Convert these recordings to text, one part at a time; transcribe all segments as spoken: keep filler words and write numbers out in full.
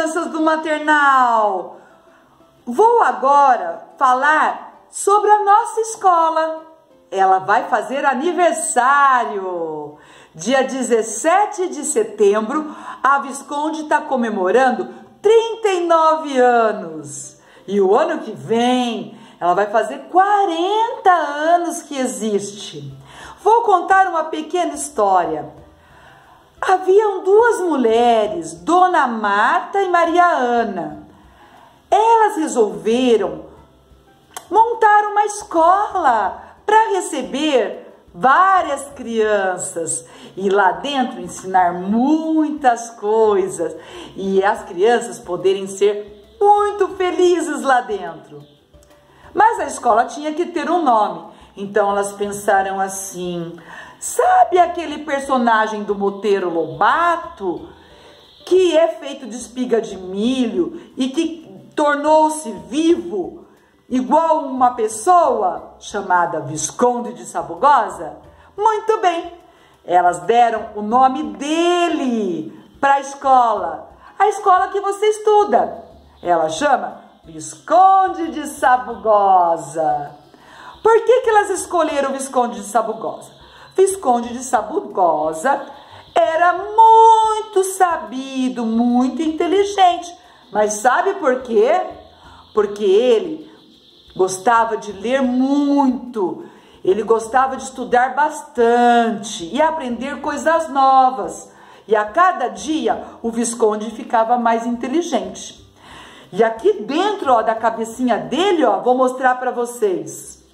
crianças do maternal! Vou agora falar sobre a nossa escola. Ela vai fazer aniversário. Dia dezessete de setembro, a Visconde está comemorando trinta e nove anos. E o ano que vem, ela vai fazer quarenta anos que existe. Vou contar uma pequena história. Haviam duas mulheres, Dona Marta e Maria Ana. Elas resolveram montar uma escola para receber várias crianças e lá dentro ensinar muitas coisas e as crianças poderem ser muito felizes lá dentro. Mas a escola tinha que ter um nome, então elas pensaram assim: sabe aquele personagem do Monteiro Lobato que é feito de espiga de milho e que tornou-se vivo igual uma pessoa chamada Visconde de Sabugosa? Muito bem, elas deram o nome dele para a escola, a escola que você estuda. Ela chama Visconde de Sabugosa. Por que que elas escolheram o Visconde de Sabugosa? Visconde de Sabugosa era muito sabido, muito inteligente. Mas sabe por quê? Porque ele gostava de ler muito, ele gostava de estudar bastante e aprender coisas novas. E a cada dia o Visconde ficava mais inteligente. E aqui dentro, ó, da cabecinha dele, ó, vou mostrar para vocês.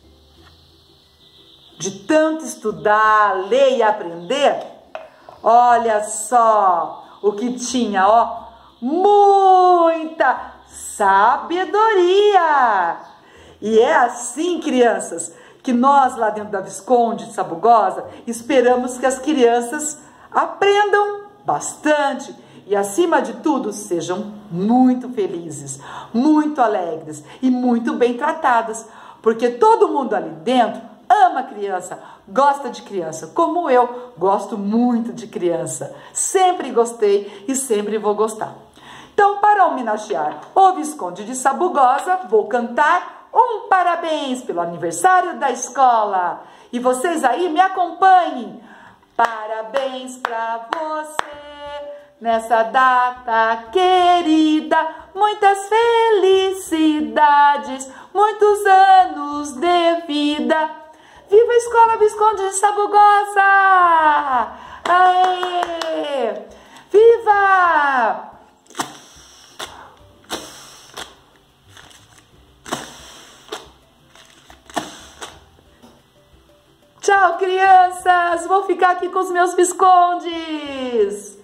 De tanto estudar, ler e aprender, olha só o que tinha, ó, muita sabedoria. E é assim, crianças, que nós lá dentro da Visconde de Sabugosa esperamos que as crianças aprendam bastante e, acima de tudo, sejam muito felizes, muito alegres e muito bem tratadas, porque todo mundo ali dentro ama criança, gosta de criança, como eu gosto muito de criança. Sempre gostei e sempre vou gostar. Então, para homenagear o Visconde de Sabugosa, vou cantar um parabéns pelo aniversário da escola. E vocês aí me acompanhem. Parabéns pra você nessa data querida. Muitas felicidades, muitos anos de vida. Viva a Escola Visconde de Sabugosa! Aê! Viva! Tchau, crianças! Vou ficar aqui com os meus viscondes!